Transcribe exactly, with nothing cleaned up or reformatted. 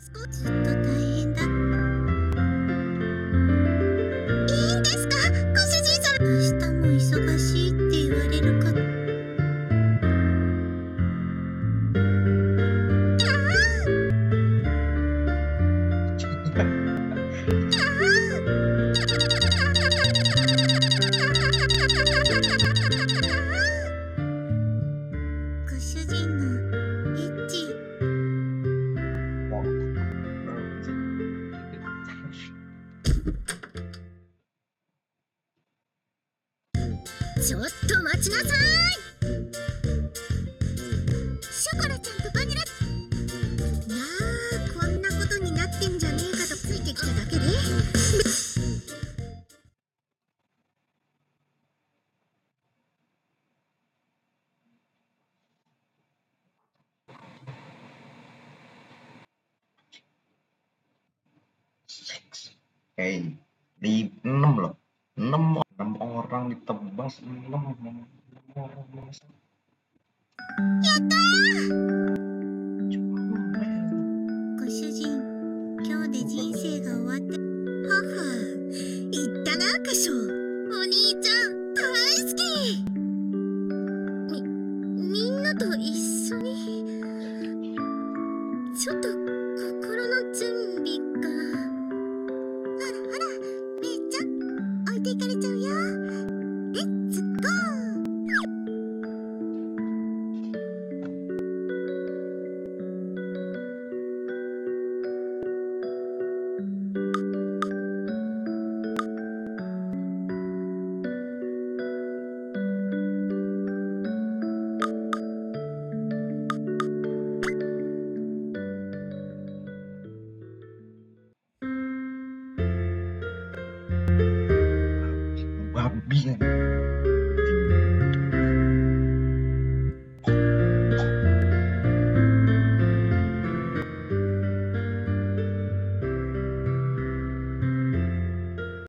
ずっと大変だ。いいんですか、ご主人様。明日も忙しいって言われるか。ご主人のエッチ。ちょっと待ちなさい。ショコラちゃんとバニラ。なあ、こんなことになってんじゃねえかとついてきただけで。 Hei, di enam loh, enam enam orang ditebas enam enam orang masa. やったー。ご主人、今日で人生が終わって。はは、言ったな、カショ。お兄ちゃん、大好き。み、みんなと一緒に。ちょっと心の準備が。